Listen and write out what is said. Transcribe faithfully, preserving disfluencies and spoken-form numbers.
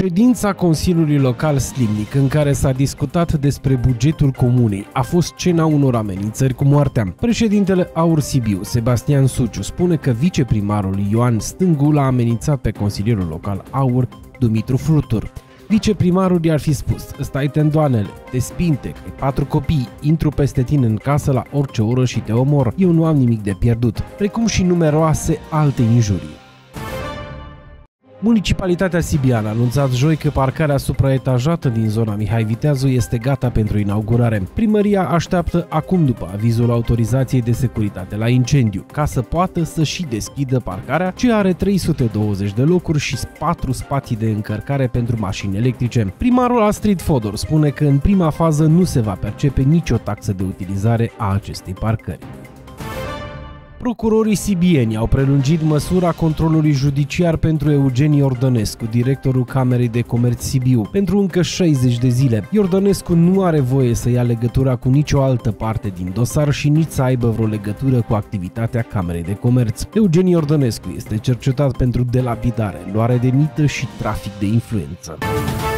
Ședința Consiliului Local Slimnic, în care s-a discutat despre bugetul comunei, a fost scena unor amenințări cu moartea. Președintele Aur Sibiu, Sebastian Suciu, spune că viceprimarul Ioan Stângu l-a amenințat pe consilierul local Aur, Dumitru Flutur. Viceprimarul i-ar fi spus: stai tendoanele, te spinte, ai patru copii, intru peste tine în casă la orice oră și te omor, eu nu am nimic de pierdut, precum și numeroase alte injurii. Municipalitatea Sibian a anunțat joi că parcarea supraetajată din zona Mihai Viteazu este gata pentru inaugurare. Primăria așteaptă acum, după avizul autorizației de securitate la incendiu, ca să poată să și deschidă parcarea, ce are trei sute douăzeci de locuri și patru spații de încărcare pentru mașini electrice. Primarul Astrid Fodor spune că în prima fază nu se va percepe nicio taxă de utilizare a acestei parcări. Procurorii sibieni au prelungit măsura controlului judiciar pentru Eugen Iordănescu, directorul Camerei de Comerț Sibiu, pentru încă șaizeci de zile. Iordănescu nu are voie să ia legătura cu nicio altă parte din dosar și nici să aibă vreo legătură cu activitatea Camerei de Comerț. Eugen Iordănescu este cercetat pentru delapidare, luare de mită și trafic de influență.